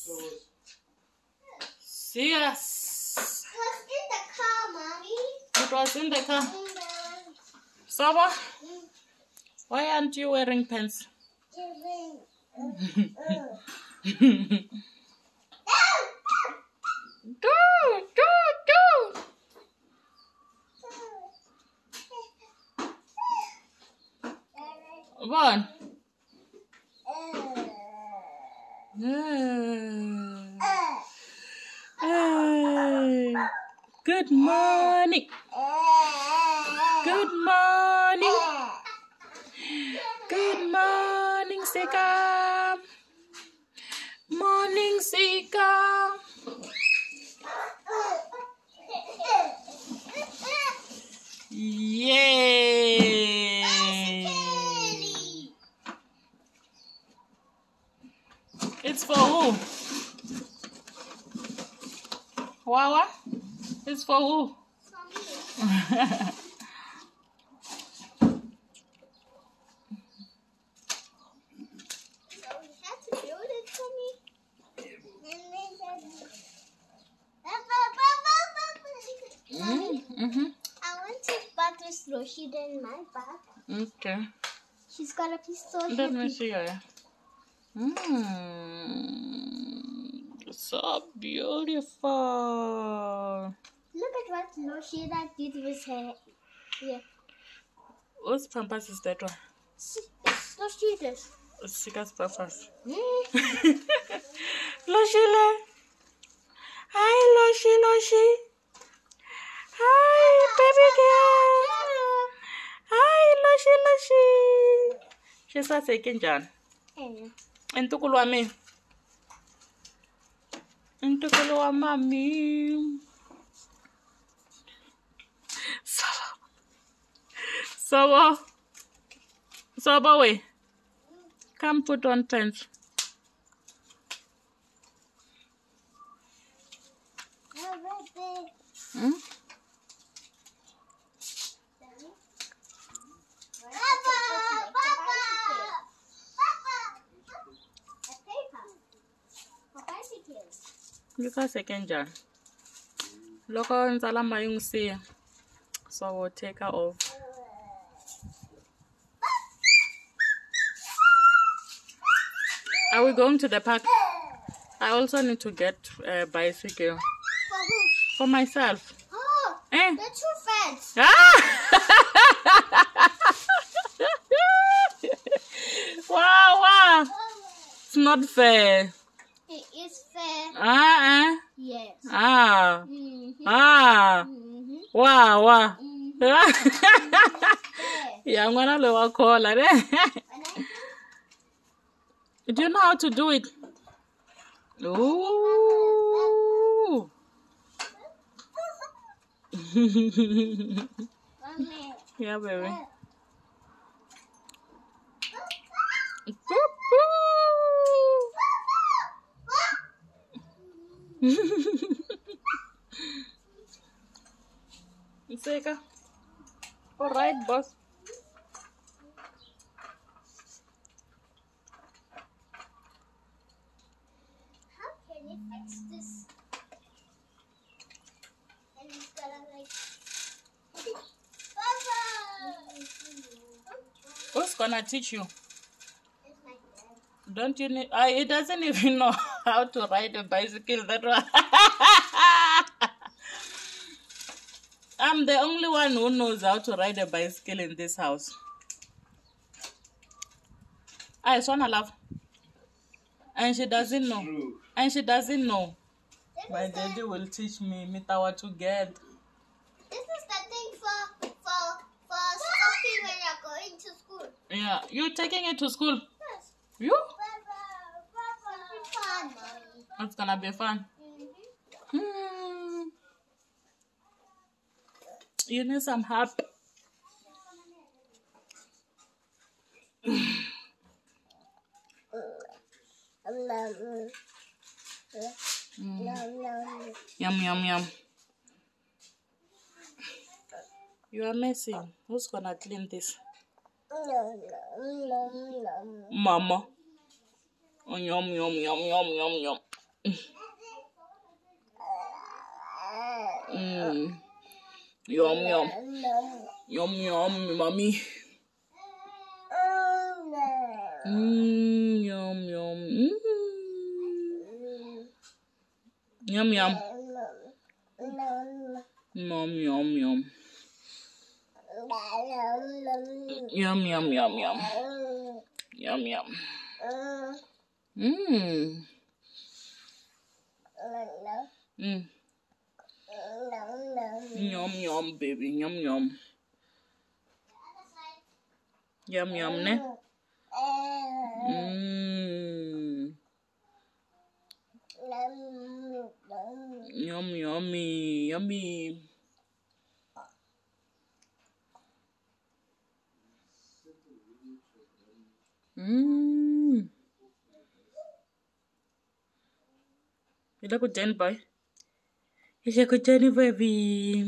See us. It was in the car, Mommy. It was in the car. Saba, why aren't you wearing pants? Go. One. Hey. Good morning. Good morning. Good morning, Sika. Morning, Sika. Yay. It's for who? Wawa? It's for who? For me. I want to bath with Roshida in my bath. Okay. She's gonna be so happy. Let me see her. So beautiful. Look at what Roshida did with her hair. Whose pampers is that one? It's Roshida's. It's Sika's pampers. Mm. Loshila. Hi, Loshi. Hi, baby girl. Hi, Loshi. She's a second John. And to go me. And to go mommy. So, wait. Come put on pants. You can second John. Look how Ndzalamas yung see. So we'll take her off. Are we going to the park? I also need to get a bicycle. For who? For myself. Oh, Eh? they're too fast. Ah! Wow. It's not fair. It is fair. Yes. Wow. Yeah, I'm gonna lower call. Do you know how to do it? Ooh. Yeah, baby. Sika. All right, boss. How can you fix this? And it's gonna like. Papa! Who's gonna teach you? It's my dad. Don't you need? It doesn't even know how to ride a bicycle. That one. I'm the only one who knows how to ride a bicycle in this house. I wanna love. And she doesn't know. My daddy will teach me what to get. This is the thing for stopping when you're going to school. Yeah, you taking it to school? Yes. You? Fun. It's gonna be fun. You need some help. Yum. You are messing. Who's gonna clean this? Mama. Oh, yum. Yum yum. Yum yum, mommy. Yum yum. Yum yum. Yum yum yum. Yum yum yum yum. Yum yum. Yum yum, baby. Yum yum. Yum yum, ne? Yum yummy, yummy. You look good, boy. You look good, baby.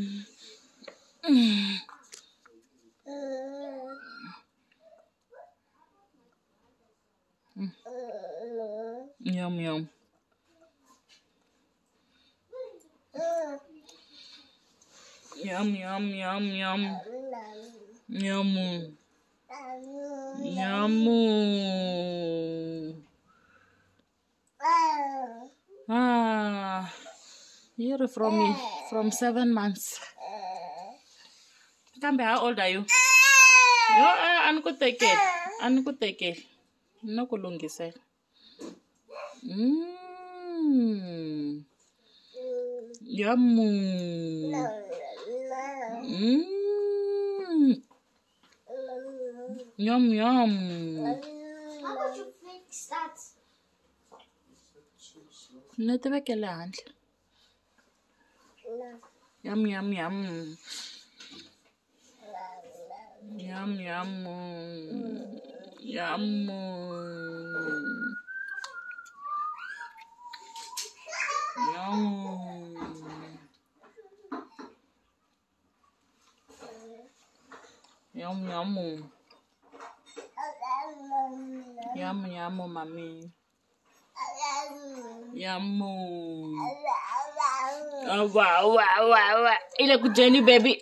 Yum yum. Yum yum yum yum. Yum. Yum. You're from 7 months. Kambe, how old are you? Yo, anukuteke. No kulungise. Yum. Yum yum. How would you fix that? Netebekele handle. Yum yum yum. Yum yum. Yum. Yum. Yum yum. Yum yum, mommy. Yum. Oh, wow. Ile kujeni, baby.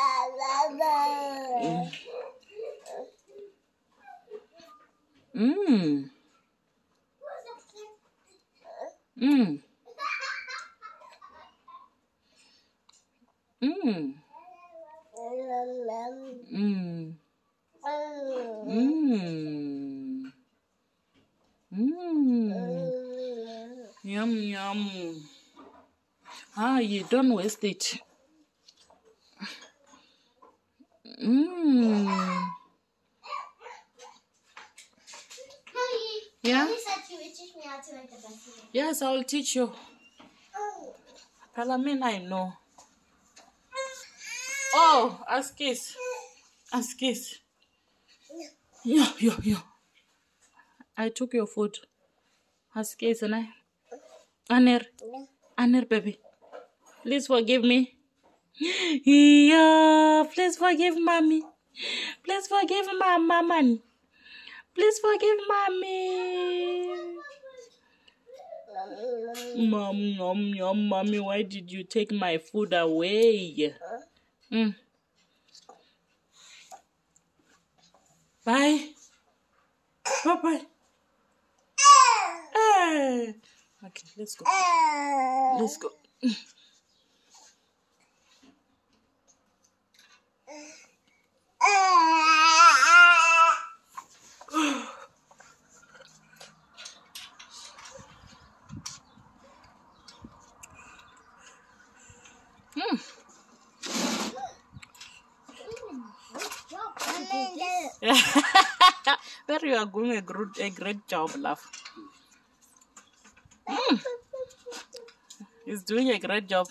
Yum yum. You don't waste it. Yeah? You said you would teach me how to make the best. Yes, I will teach you. Palamin, I know. Oh, ask kiss. Yeah. I took your food. Ask kiss, and Aner, baby. Please forgive me. Yeah, please forgive mommy. Please forgive mama, man. Please forgive mommy. Mom, mommy, why did you take my food away? Bye. Bye. Okay, let's go. But you are doing a great job, love. He's doing a great job.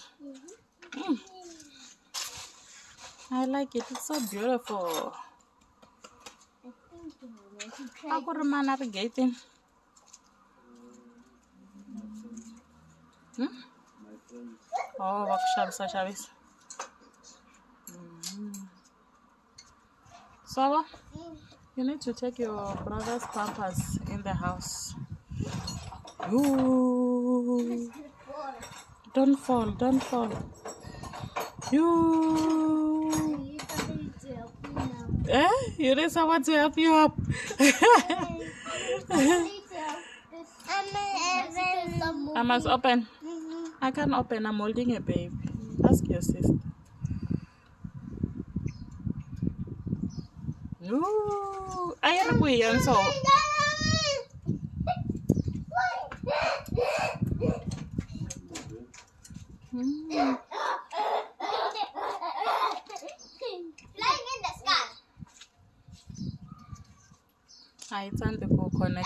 I like it. It's so beautiful. How could a man navigating? Oh, workshop, So, you need to take your brother's pampers in the house. Ooh. Don't fall, don't fall. You. You need someone to help you up. I must open. I can't open. I'm holding a baby. Ask your sister. No. I am going so. It's on the coconut.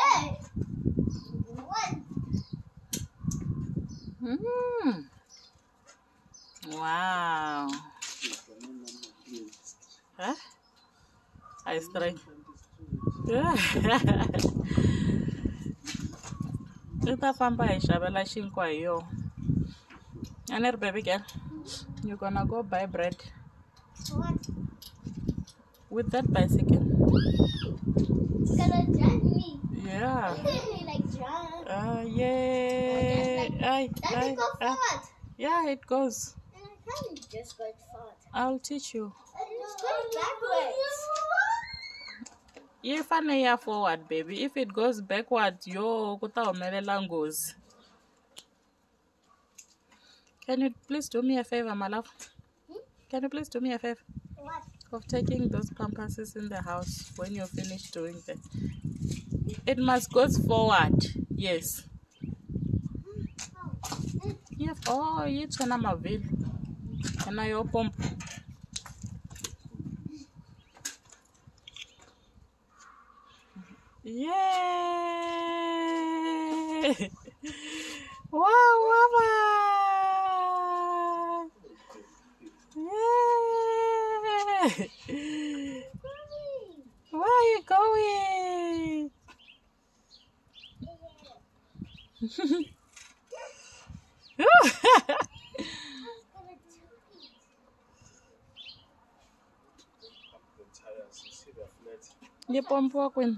Wow. Huh? Ice try. Ita famba ishabela shinkwa yo. And baby girl, you're gonna go buy bread. What? With that bicycle. It's gonna drag me. Yeah. Like drag. Yeah. Does it go forward? Yeah, it goes. I can't just go forward. I'll teach you. It's going backwards. If I forward, baby. If it goes backward, yo kutaomelela ngozi. Can you please do me a favor, my love? Can you please do me a favor? What? Of taking those pampasses in the house when you're finished doing that. It must go forward. Yes. Yes. Oh, it's an amavil. And I open. Yay! Wow, mama! Yay! Where are you going? You pump walking.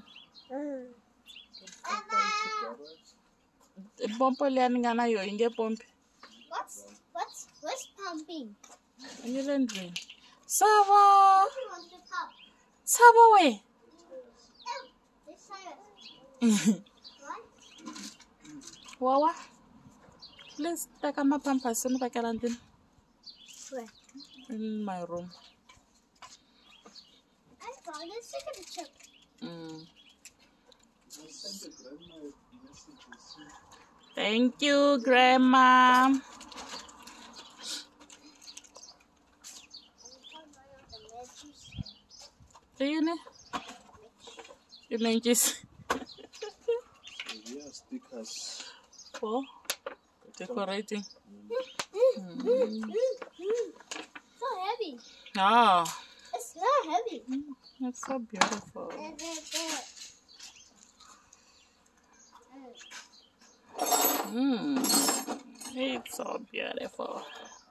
Pump lianingana yo inge pump. What's pumping? You don't drink. Sabo. What do you want to pump? Sabo we. This side. What? Wawa. Please take my pampers in the quarantine. Where? In my room. I found a second chip. Thank you, Grandma. Do you need? You need this? Yeah, stickers. For decorating. So heavy. Oh, It's not heavy. it's so beautiful. It's so beautiful.